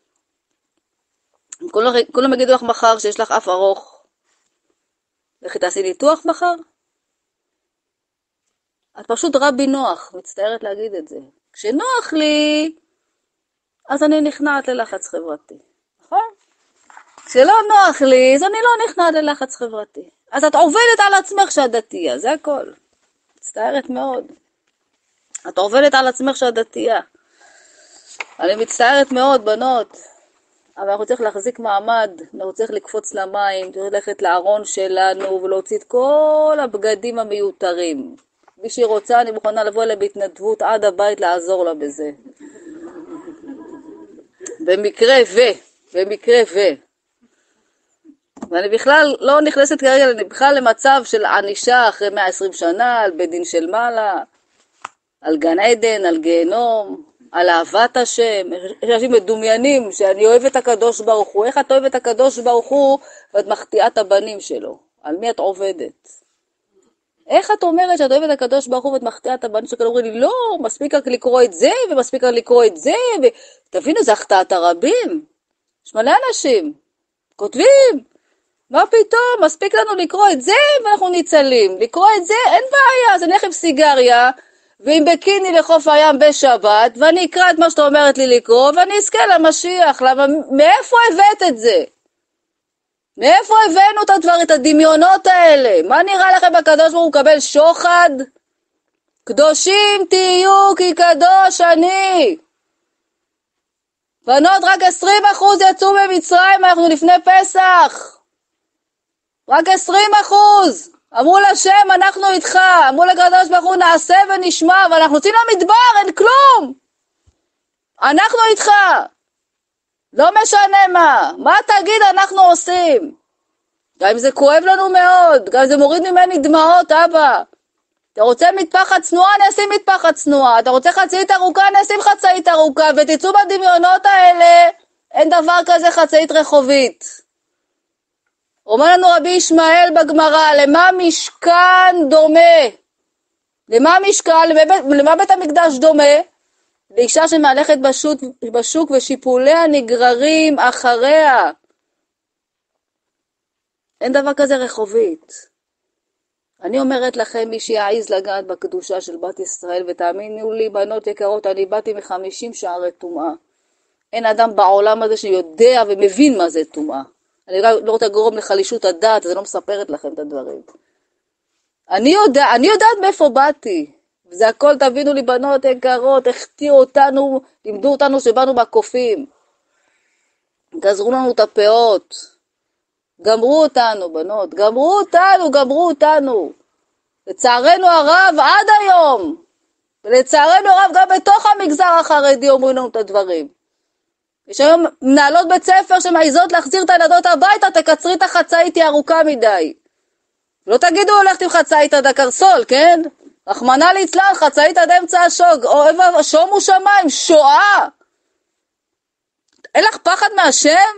כולם, כולם יגידו לך מחר שיש לך אף ארוך. לכי תעשי ניתוח מחר? את פשוט רבי נוח, מצטערת להגיד את זה. כשנוח לי, אז אני נכנעת ללחץ חברתי. כשלא נוח לי, אז אני לא נכנעת ללחץ חברתי. אז את עובדת על עצמך שאת דתייה, זה הכל. מצטערת מאוד. את עובדת על עצמך שאת דתייה. אני מצטערת מאוד, בנות. אבל אנחנו צריך להחזיק מעמד, אנחנו צריך לקפוץ למים, צריך ללכת לארון שלנו ולהוציא את כל הבגדים המיותרים. מי שהיא רוצה, אני מוכנה לבוא אליה בהתנדבות עד הבית לעזור לה בזה. במקרה ו, במקרה ו. ואני בכלל לא נכנסת כרגע, אני בכלל למצב של ענישה אחרי מאה ועשרים שנה, על בית דין של מעלה, על גן עדן, על גיהנום, על אהבת השם. יש אנשים מדומיינים שאני אוהב את הקדוש ברוך הוא. איך את אוהבת את הקדוש ברוך הוא ואת מחטיאה את הבנים שלו? על מי את עובדת? איך את אומרת שאת אוהבת את הקדוש ברוך הוא ואת מחטיאה את הבנים שלו? אומרים לי, לא, מספיק רק לקרוא את זה ומספיק רק לקרוא את זה. ו... תבינו, זה החטאת הרבים. יש מלא אנשים כותבים. מה פתאום? מספיק לנו לקרוא את זה ואנחנו ניצלים. לקרוא את זה אין בעיה, אז אני אלך עם סיגריה ועם בקיני לחוף הים בשבת, ואני אקרא את מה שאתה אומרת לי לקרוא, ואני אזכה למשיח. למה? מאיפה הבאת את זה? מאיפה הבאנו את הדבר, את הדמיונות האלה? מה נראה לכם בקדוש ברוך הוא מקבל שוחד? קדושים תהיו כי קדוש אני. בנות, רק עשרים אחוז יצאו ממצרים, אנחנו לפני פסח. רק עשרים אחוז. אמרו לשם, אנחנו איתך. אמרו לקדוש ברוך הוא, נעשה ונשמע, ואנחנו יוצאים למדבר, אין כלום. אנחנו איתך. לא משנה מה. מה תגיד אנחנו עושים? גם אם זה כואב לנו מאוד, גם אם זה מוריד ממני דמעות, אבא. אתה רוצה מטפחת צנועה, אני אשים מטפחת צנועה. אתה רוצה חצאית ארוכה, אני אשים חצאית ארוכה. ותצאו בדמיונות האלה, אין דבר כזה חצאית רחובית. אומר לנו רבי ישמעאל בגמרא, למה משכן דומה? למה משכן, למה, למה בית המקדש דומה? לאישה שמהלכת בשוק, בשוק ושיפוליה נגררים אחריה. אין דבר כזה רחובית. אני אומרת לכם, מי שיעז לגעת בקדושה של בת ישראל, ותאמינו לי, בנות יקרות, אני באתי מחמישים שערי טומאה. אין אדם בעולם הזה שיודע ומבין מה זה טומאה. אני לא רוצה לגרום לחלישות הדעת, אז אני לא מספרת לכם את הדברים. אני, יודע, אני יודעת מאיפה באתי. וזה הכל, תבינו לי, בנות יקרות, הכתירו אותנו, לימדו אותנו שבאנו בקופים. גזרו לנו את הפאות. גמרו אותנו, בנות. גמרו אותנו, גמרו אותנו. לצערנו הרב עד היום. ולצערנו הרב גם בתוך המגזר החרדי אומרים לנו את הדברים. יש היום מנהלות בית ספר שמעיזות להחזיר את הילדות הביתה, תקצרי את החצאית, היא ארוכה מדי. לא תגידו הולכת עם חצאית עד הקרסול, כן? רחמנא ליצלן, חצאית עד אמצע השוק, אוהב שומו שמיים, שואה. אין לך פחד מהשם?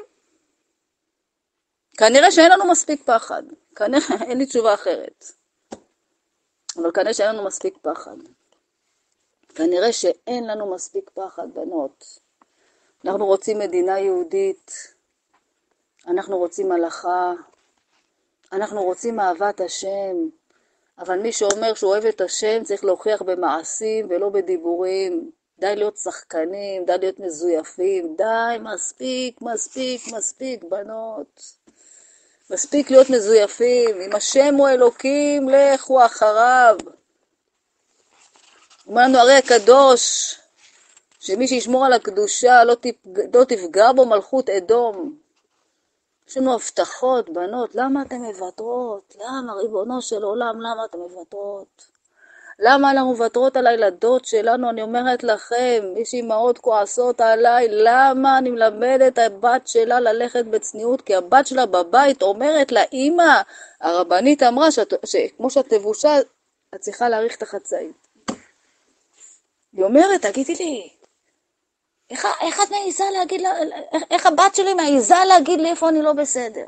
כנראה שאין לנו מספיק פחד. כנראה, אין לי תשובה אחרת. אבל כנראה שאין לנו מספיק פחד. כנראה שאין לנו מספיק פחד, בנות. אנחנו רוצים מדינה יהודית, אנחנו רוצים הלכה, אנחנו רוצים אהבת השם, אבל מי שאומר שהוא אוהב את השם צריך להוכיח במעשים ולא בדיבורים. די להיות שחקנים, די להיות מזויפים, די, מספיק, מספיק, מספיק, בנות. מספיק להיות מזויפים, אם השם הוא אלוקים, לכו אחריו. אמרנו הרי הקדוש, שמי שישמור על הקדושה לא תפגע, לא תפגע בו מלכות אדום. יש לנו הבטחות, בנות, למה אתן מוותרות? למה, ריבונו של עולם, למה אתן מוותרות? למה אנחנו מוותרות על הילדות שלנו? אני אומרת לכם, יש אמהות כועסות עליי, למה אני מלמדת את הבת שלה ללכת בצניעות? כי הבת שלה בבית אומרת לה, אמא, הרבנית אמרה שאת, שכמו שאת תבושה, את צריכה להאריך את החצאית. היא אומרת, תגידי לי, איך, איך את מעיזה להגיד, לה, איך, איך הבת שלי מעיזה להגיד לי איפה אני לא בסדר?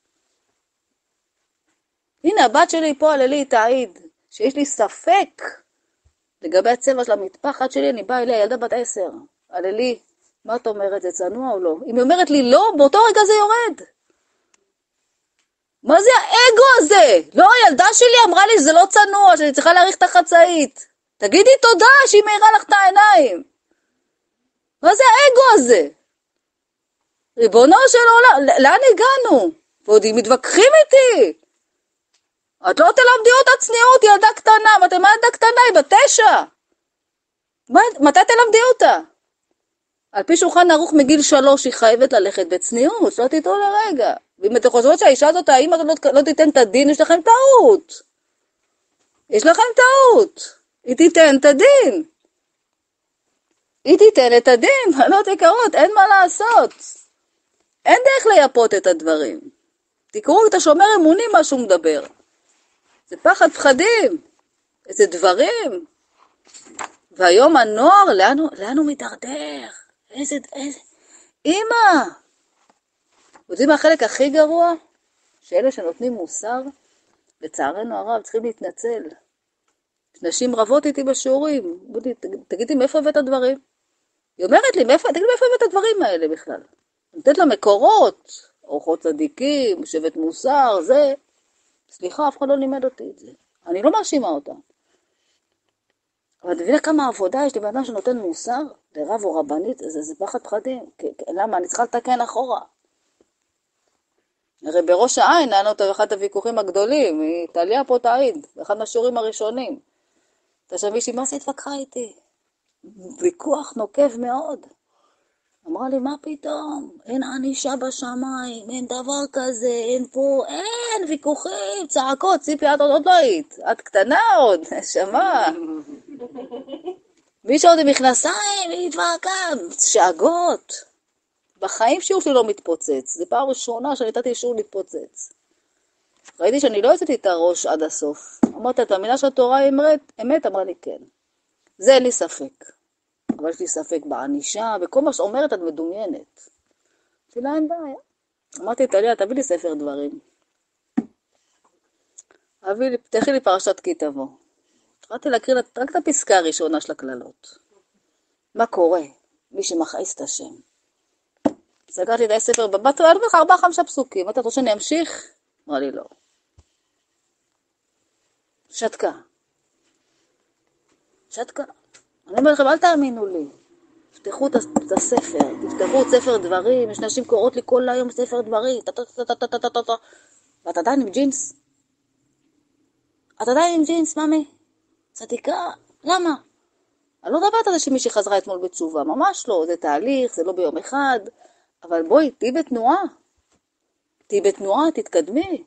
הנה, הבת שלי פה עללי היא תעיד, שיש לי ספק לגבי הצבע של המטפחת שלי, אני באה אליה, ילדה בת עשר, עללי, מה את אומרת, זה צנוע או לא? אם היא אומרת לי לא, באותו רגע זה יורד. מה זה האגו הזה? לא, הילדה שלי אמרה לי שזה לא צנוע, שאני צריכה להאריך את החצאית. תגידי תודה שהיא מאירה לך את העיניים. מה זה האגו הזה? ריבונו של עולם, לאן הגענו? ועוד הם מתווכחים איתי. את לא תלמדי אותה צניעות, ילדה קטנה, מתי מה ילדה קטנה? היא בתשע. מתי תלמדי אותה? על פי שולחן ערוך מגיל שלוש היא חייבת ללכת בצניעות, שלא תטעו לרגע. ואם אתם חושבות שהאישה הזאת, האמא הזאת לא, לא תיתן את הדין, יש לכם טעות. יש לכם טעות. היא תיתן את הדין. היא תיתן את הדין, בנות יקרות, אין מה לעשות. אין דרך לייפות את הדברים. תקראו את השומר אמונים מה שהוא מדבר. זה פחד פחדים. איזה דברים. והיום הנוער, לאן, לאן הוא מתדרדר? איזה, איזה... אמא! יודעים מה החלק הכי גרוע? שאלה שנותנים מוסר, לצערנו הרב, צריכים להתנצל. נשים רבות איתי בשיעורים. בודי, תגידי, מאיפה הבאת הדברים? היא אומרת לי, מאיפה, תגידי, מאיפה הבאת הדברים האלה בכלל? נותנת לה מקורות, אורחות צדיקים, שבט מוסר, זה. סליחה, אף אחד לא לימד אותי את זה. אני לא מאשימה אותה. אבל תבינה כמה עבודה יש לי באדם שנותן מוסר, לרב או רבנית, זה, זה פחד פחדים. למה? אני צריכה לתקן אחורה. הרי בראש העין היה לנו אחד הוויכוחים הגדולים, היא תעליה פה תעיד, באחד מהשיעורים הראשונים. אתה שם מישהי, מה זה התווכחה איתי? ויכוח נוקב מאוד. אמרה לי, מה פתאום? אין ענישה בשמיים, אין דבר כזה, אין פה, אין ויכוחים, צעקות, ציפי, את עוד, עוד לא היית. את קטנה עוד, נשמה. מי שעוד עם מכנסיים, היא התווכחה, שאגות. בחיים שיעור שלי לא מתפוצץ. זה פעם ראשונה שאני נתתי שיעור להתפוצץ. ראיתי שאני לא יוצאתי את הראש עד הסוף. אמרתי, את המילה של התורה אמת? אמת, אמרה לי כן. זה אין לי ספק. אבל יש לי ספק בענישה, וכל מה שאומרת את מדומיינת. שאלה אין בעיה. אמרתי, תליה, תביא לי ספר דברים. אביא לי, פתחי לי פרשת כי תבוא. התחלתי להקריא רק את הפסקה הראשונה של הכללות. מה קורה? מי שמכעיס את השם. סגרתי את הספר בבת, היה לך ארבעה חמשה פסוקים. אתה רוצה שאני אמשיך? אמרה לי לא. שתקה. שתקה. אני אומר לכם, אל תאמינו לי. תפתחו את הספר, תפתחו את ספר דברים, יש נשים קוראות לי כל היום ספר דברים, ואת עדיין עם ג'ינס? את עדיין עם ג'ינס, ממי? צדיקה, למה? אני לא מדברת על זה שמישהי חזרה אתמול בתשובה, ממש לא, זה תהליך, זה לא ביום אחד, אבל בואי, תהי בתנועה, תהי בתנועה, תתקדמי.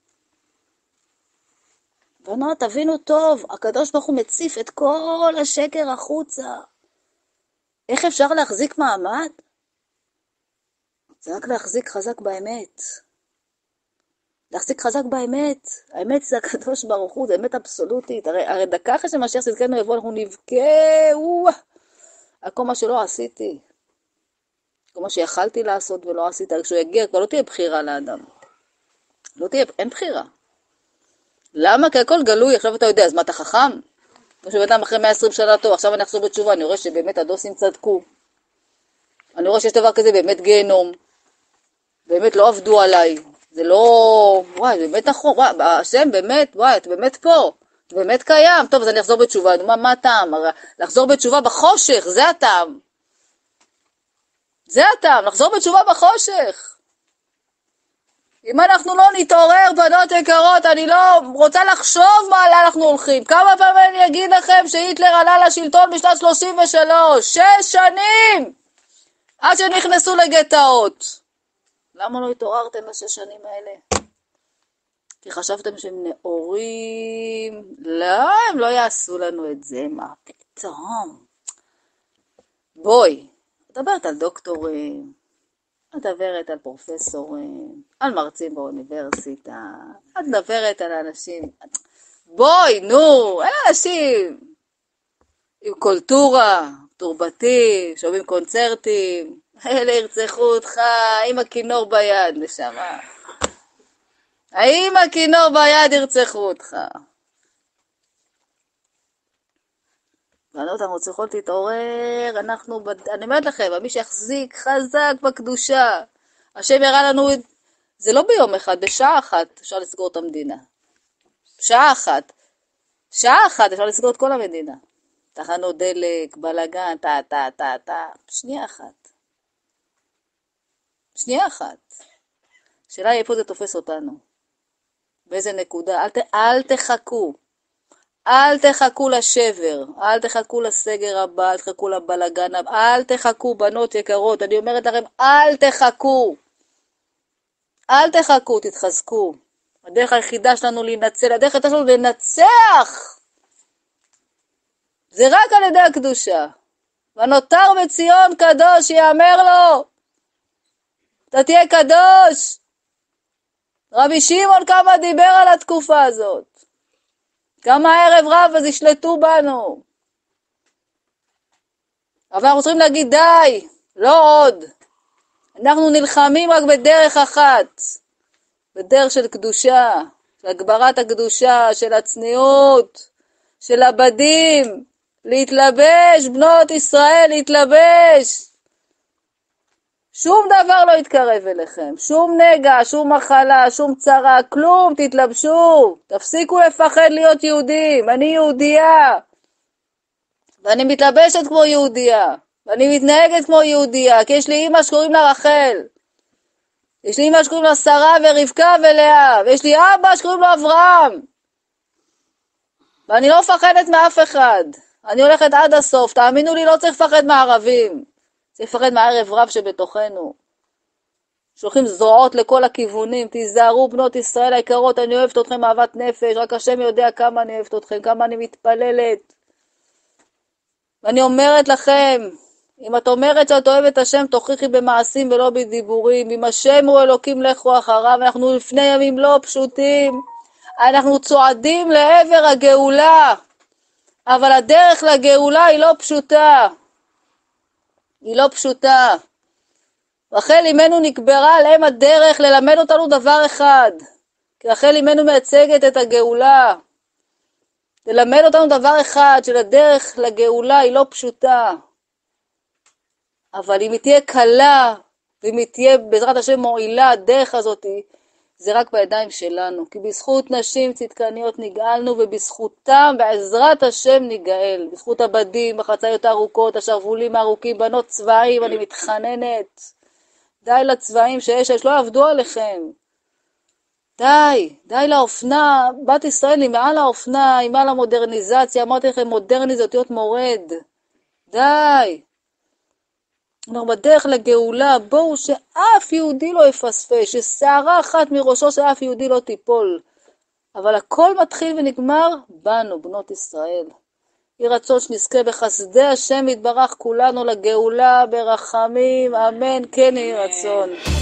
ונראה, תבינו טוב, הקדוש ברוך הוא מציף את כל השקר החוצה. איך אפשר להחזיק מעמד? זה רק להחזיק חזק באמת. להחזיק חזק באמת. האמת זה הקדוש ברוך הוא, זה אמת אבסולוטית. הרי, הרי דקה אחרי שמשיח צדקנו יבוא, אנחנו נבכה, וואו, על כל מה שלא עשיתי. כל מה שיכלתי לעשות ולא עשיתי. כשהוא יגיע, כבר לא תהיה בחירה לאדם. לא תהיה, אין בחירה. למה? כי הכל גלוי, עכשיו אתה יודע, אז מה אתה חכם? כמו שבאדם אחרי מאה ועשרים שנה טוב, עכשיו אני אחזור בתשובה, אני רואה שבאמת הדוסים צדקו. אני רואה שיש דבר כזה באמת גיהנום. באמת לא עבדו עליי. זה לא, וואי, זה באמת נכון, וואי, השם באמת, וואי, אתה באמת פה. אתה באמת קיים. טוב, אז אני אחזור בתשובה. מה, מה הטעם? לחזור בתשובה בחושך, זה הטעם. זה הטעם, לחזור בתשובה בחושך. אם אנחנו לא נתעורר, בנות יקרות, אני לא רוצה לחשוב מה אנחנו הולכים. כמה פעמים אני אגיד לכם שהיטלר עלה לשלטון בשנת שלושים ושלוש? שש שנים! עד שנכנסו לגטאות. למה לא התעוררתם בשש שנים האלה? כי חשבתם שהם נאורים. לא, הם לא יעשו לנו את זה. מה פתאום? בואי, מדברת על דוקטורים. מדברת על פרופסורים, על מרצים באוניברסיטה, את מדברת על אנשים, בואי, נו, אלה אנשים עם קולטורה, תורבתי, שומעים קונצרטים, אלה ירצחו אותך, עם הכינור ביד, נשמה. האם הכינור ביד ירצחו אותך? בנות, אנחנו צריכות להתעורר, אנחנו, אני אומרת לכם, מי שיחזיק חזק בקדושה, השם יראה לנו, זה לא ביום אחד, בשעה אחת אפשר לסגור את המדינה. שעה אחת. שעה אחת אפשר לסגור את כל המדינה. תחנות דלק, בלגן, טה, טה, טה, טה, שנייה אחת. שנייה אחת. השאלה היא איפה זה תופס אותנו. באיזה נקודה. אל, ת, אל תחכו. אל תחכו לשבר. אל תחכו לסגר הבא. אל תחכו לבלגן הבא. אל תחכו, בנות יקרות. אני אומרת לכם, אל תחכו. אל תחכו, תתחזקו. הדרך היחידה שלנו להינצל. הדרך היחידה שלנו לנצח. זה רק על ידי הקדושה. ונותר בציון קדוש יאמר לו. אתה תהיה קדוש. רבי שמעון כמה דיבר על התקופה הזאת. כמה ערב רב אז ישלטו בנו. אבל אנחנו צריכים להגיד די, לא עוד. אנחנו נלחמים רק בדרך אחת. בדרך של קדושה, של הגברת הקדושה, של הצניעות, של הבדים. להתלבש, בנות ישראל, להתלבש. שום דבר לא יתקרב אליכם, שום נגע, שום מחלה, שום צרה, כלום, תתלבשו. תפסיקו לפחד להיות יהודים, אני יהודייה. ואני מתלבשת כמו יהודייה, ואני מתנהגת כמו יהודייה, כי יש לי אמא שקוראים לה רחל. יש לי אמא שקוראים לה שרה ורבקה ולאה, ויש לי אבא שקוראים לו אברהם. ואני לא מפחדת מאף אחד. אני הולכת עד הסוף, תאמינו לי, לא צריך לפחד מהערבים. צריך לפחד מהערב רב שבתוכנו. שולחים זרועות לכל הכיוונים, תיזהרו בנות ישראל היקרות, אני אוהבת אתכם אהבת נפש, רק השם יודע כמה אני אוהבת אתכם, כמה אני מתפללת. ואני אומרת לכם, אם את אומרת שאת אוהבת השם, תוכיחי במעשים ולא בדיבורים. אם השם הוא אלוקים לכו אחריו, אנחנו לפני ימים לא פשוטים, אנחנו צועדים לעבר הגאולה. אבל הדרך לגאולה היא לא פשוטה. היא לא פשוטה. רחל אמנו נקברה עליהם הדרך ללמד אותנו דבר אחד. כי רחל אמנו מייצגת את הגאולה. ללמד אותנו דבר אחד, שלדרך לגאולה היא לא פשוטה. אבל אם היא תהיה קלה, ואם היא תהיה בעזרת השם מועילה, הדרך הזאת, זה רק בידיים שלנו. כי בזכות נשים צדקניות נגאלנו, ובזכותם בעזרת השם נגאל. בזכות הבדים, החצאיות הארוכות, השרבולים הארוכים, בנות צבעים, אני מתחננת. די לצבעים שיש, שלא יעבדו עליכם. די, די לאופנה. בת ישראל היא מעל האופנה, היא מעל המודרניזציה. אמרתי לכם, מודרניזציות מורד. די. אנחנו בדרך לגאולה, בואו שאף יהודי לא יפספס, ששערה אחת מראשו שאף יהודי לא תיפול. אבל הכל מתחיל ונגמר בנו, בנות ישראל. יהי רצון שנזכה בחסדי השם יתברך כולנו לגאולה ברחמים, אמן, כן יהי רצון.